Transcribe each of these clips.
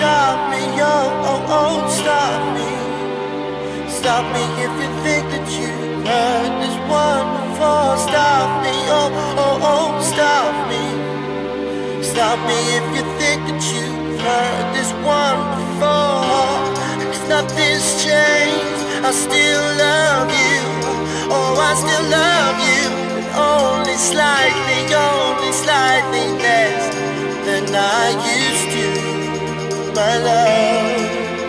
Stop me, oh, stop me. Stop me if you think that you heard this one before. Stop me, oh, stop me. Stop me if you think that you've heard this one before. 'Cause nothing's changed, I still love you. Oh, I still love you, only slightly less than I used to, my love.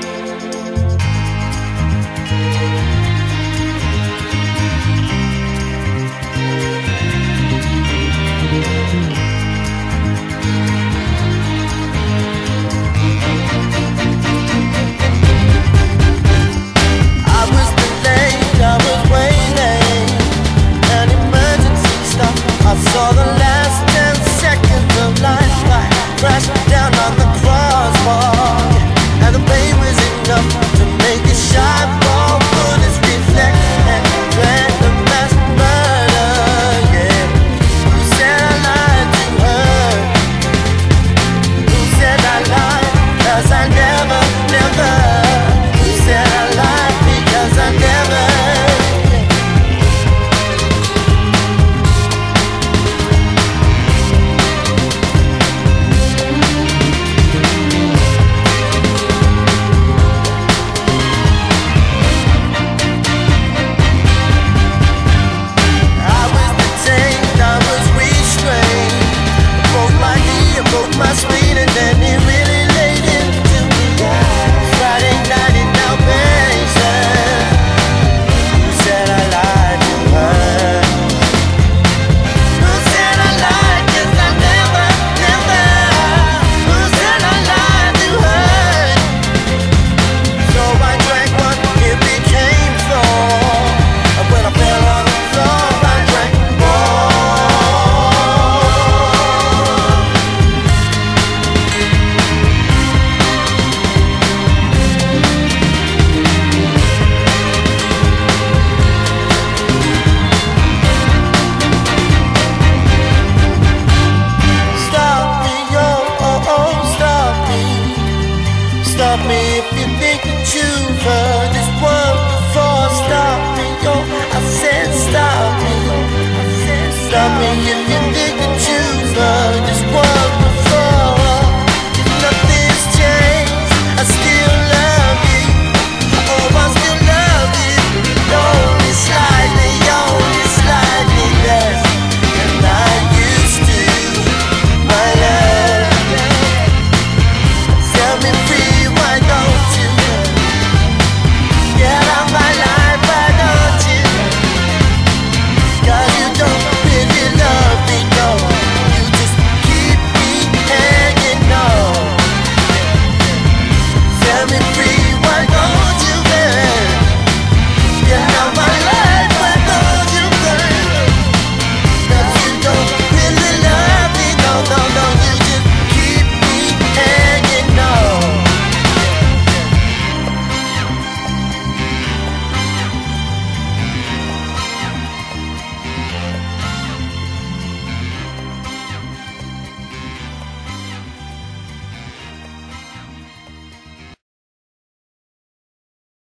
I saw the last 10 seconds of life crash down on the crossbar, and the pain was enough to make a shot ball bullets reflect and plan the mass murder. Yeah, who said I lied to her? Who said I lied? 'Cause I never. Who said I lied? Because I never. My sweet, and then he really laid into me. Friday night in outpatient. Who said I lied to her? Who said I lied? 'Cause I never. Who said I lied to her? So I drank one, it became four. When I fell on the floor, I drank more. Stop me if you think that you've heard